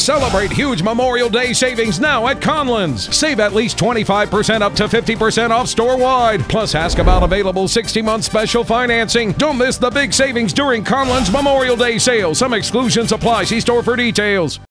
Celebrate huge Memorial Day savings now at Conlin's. Save at least 25% up to 50% off store-wide. Plus, ask about available 60-month special financing. Don't miss the big savings during Conlin's Memorial Day sale. Some exclusions apply. See store for details.